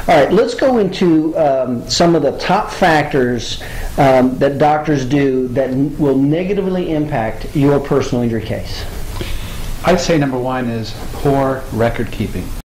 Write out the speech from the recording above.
All right, let's go into some of the top factors that doctors do that will negatively impact your personal injury case. I'd say number one is poor record keeping.